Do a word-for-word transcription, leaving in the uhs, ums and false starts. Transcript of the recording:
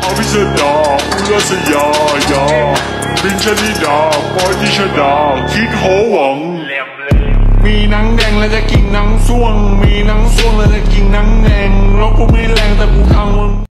อภิสดาอุลสยายาบินชนิดาปอยติชดาคิดโหวังมีหนังแดงแล้วจะกินหนังส่วงมีหนังส่วงแล้วจะกินหนังแดงแล้วกูไม่แรงแต่กูทางมึง